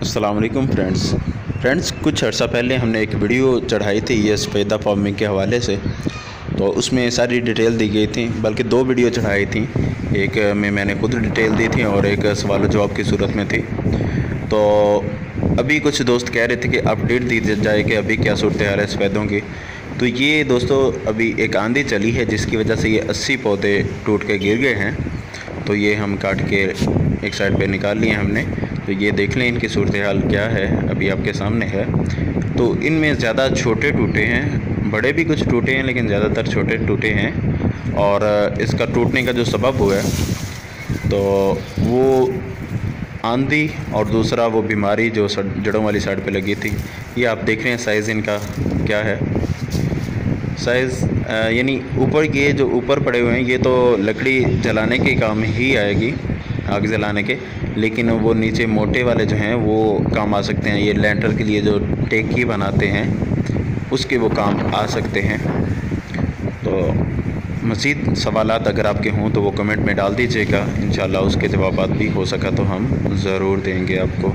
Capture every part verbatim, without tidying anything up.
अस्सलाम वालेकुम friends friends कुछ अर्सा पहले हमने एक वीडियो चढ़ाई थी ये सफेदा फार्मिंग के हवाले से। तो उसमें सारी डिटेल दी गई थी, बल्कि दो वीडियो चढ़ाई थी। एक में मैंने खुद डिटेल दी थी और एक सवाल जवाब की सूरत में थी। तो अभी कुछ दोस्त कह रहे थे कि अपडेट दी जाए कि अभी क्या सूरत हाल है सफ़ेदों की। तो ये दोस्तों अभी एक आंधी चली है जिसकी वजह से ये अस्सी पौधे टूट के गिर गए हैं। तो ये हम काट के एक साइड पे निकाल लिए हमने। तो ये देख लें इनकी सूरत हाल क्या है, अभी आपके सामने है। तो इनमें ज़्यादा छोटे टूटे हैं, बड़े भी कुछ टूटे हैं लेकिन ज़्यादातर छोटे टूटे हैं। और इसका टूटने का जो सबब हुआ है तो वो आंधी और दूसरा वो बीमारी जो जड़ों वाली साइड पे लगी थी। ये आप देख रहे हैं साइज़ इनका क्या है। साइज़ यानी ऊपर ये जो ऊपर पड़े हुए हैं ये तो लकड़ी जलाने के काम ही आएगी, आग जलाने के। लेकिन वो नीचे मोटे वाले जो हैं वो काम आ सकते हैं, ये लैंटर के लिए जो टेकी बनाते हैं उसके वो काम आ सकते हैं। तो मज़ीद सवालात अगर आपके हों तो वो कमेंट में डाल दीजिएगा, इंशाल्लाह उसके जवाबात भी हो सका तो हम ज़रूर देंगे आपको।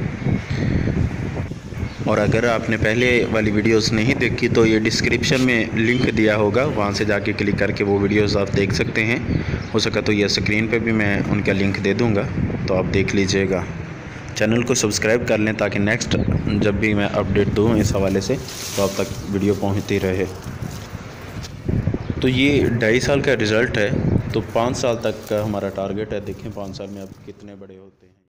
और अगर आपने पहले वाली वीडियोस नहीं देखी तो ये डिस्क्रिप्शन में लिंक दिया होगा, वहाँ से जाके क्लिक करके वो वीडियोस आप देख सकते हैं। हो सका तो ये स्क्रीन पे भी मैं उनका लिंक दे दूँगा, तो आप देख लीजिएगा। चैनल को सब्सक्राइब कर लें ताकि नेक्स्ट जब भी मैं अपडेट दूँ इस हवाले से तो आप तक वीडियो पहुँचती रहे। तो ये ढाई साल का रिज़ल्ट है, तो पाँच साल तक का हमारा टारगेट है। देखें पाँच साल में अब कितने बड़े होते हैं।